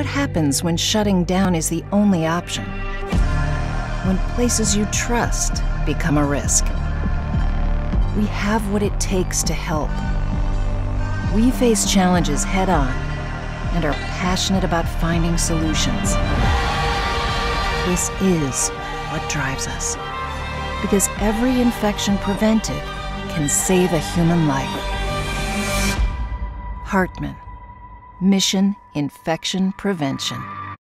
happens when shutting down is the only option? When places you trust become a risk? We have what it takes to help. We face challenges head-on and are passionate about finding solutions. This is what drives us, because every infection prevented can save a human life. Hartmann, Mission Infection Prevention.